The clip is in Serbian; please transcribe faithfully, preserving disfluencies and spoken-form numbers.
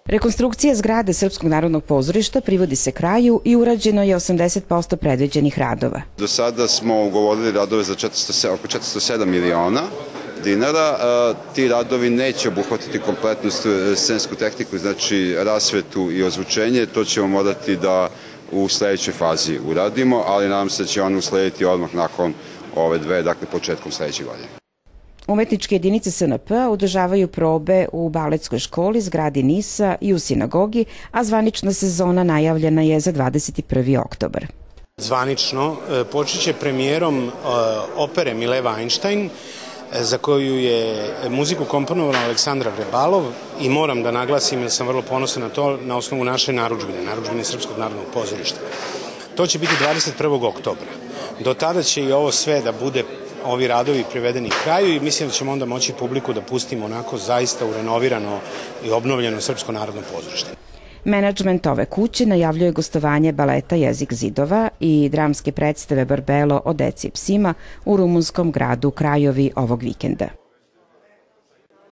Rekonstrukcija zgrade Srpskog narodnog pozorišta privodi se kraju i urađeno je osamdeset posto predviđenih radova. Do sada smo ugovorili radove za oko četiristo sedam miliona dinara. Ti radovi neće obuhvatiti kompletnu scensku tehniku, znači rasvetu i ozvučenje. To ćemo morati da u sledećoj fazi uradimo, ali nadam se da će on uslediti odmah nakon ove dve, dakle početkom sledeće godine. Umetničke jedinice S N P održavaju probe u baletskoj školi, zgradi Nisa i u sinagogi, a zvanična sezona najavljena je za dvadeset prvi oktobar. Zvanično počet će premijerom opere Mileva Einstein, za koju je muziku komponovala Aleksandar Vrebalov, i moram da naglasim, jer sam vrlo ponosan na to, na osnovu naše narudžbine, narudžbine Srpskog narodnog pozorišta. To će biti dvadeset prvog oktobra. Do tada će i ovo sve da bude, ovi radovi privedeni kraju, i mislim da ćemo onda moći publiku da pustimo onako zaista u renovirano i obnovljeno Srpsko narodno pozorište. Menadžment ove kuće najavljuje gostovanje baleta Jezik zidova i dramske predstave Barbelo o deci i psima u rumunskom gradu Krajovi ovog vikenda.